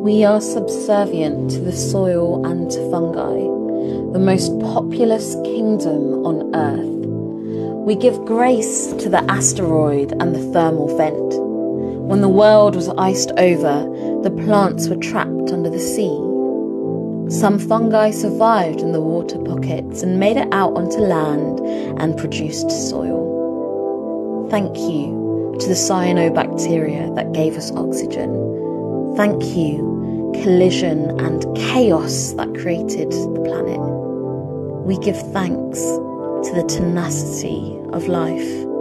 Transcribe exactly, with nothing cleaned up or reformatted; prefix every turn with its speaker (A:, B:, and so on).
A: We are subservient to the soil and to fungi, the most populous kingdom on Earth. We give grace to the asteroid and the thermal vent. When the world was iced over, the plants were trapped under the sea. Some fungi survived in the water pockets and made it out onto land and produced soil. Thank you to the cyanobacteria that gave us oxygen. Thank you, collision and chaos that created the planet. We give thanks to the tenacity of life.